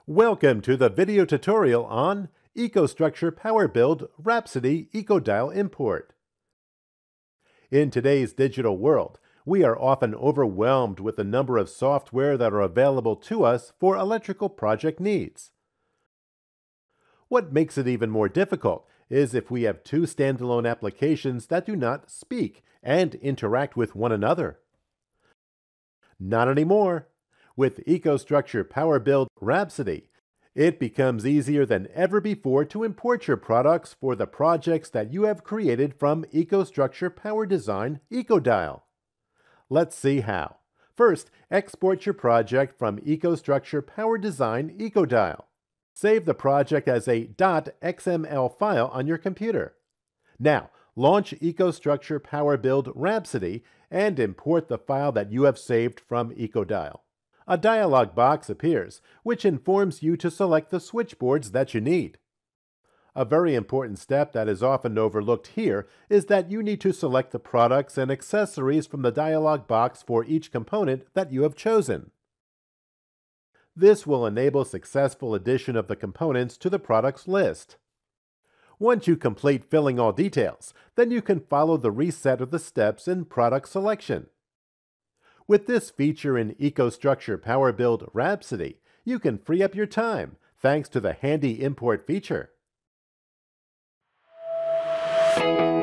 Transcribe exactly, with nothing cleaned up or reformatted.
Welcome to the video tutorial on EcoStruxure Power Build Rapsody Ecodial Import. In today's digital world, we are often overwhelmed with the number of software that are available to us for electrical project needs. What makes it even more difficult is if we have two standalone applications that do not speak and interact with one another. Not anymore. With EcoStruxure Power Build Rapsody, it becomes easier than ever before to import your products for the projects that you have created from EcoStruxure Power Design Ecodial. Let's see how. First, export your project from EcoStruxure Power Design Ecodial. Save the project as a .xml file on your computer. Now, launch EcoStruxure Power Build Rapsody and import the file that you have saved from Ecodial. A dialog box appears, which informs you to select the switchboards that you need. A very important step that is often overlooked here is that you need to select the products and accessories from the dialog box for each component that you have chosen. This will enable successful addition of the components to the products list. Once you complete filling all details, then you can follow the reset of the steps in product selection. With this feature in EcoStruxure Power Build Rapsody, you can free up your time thanks to the handy import feature.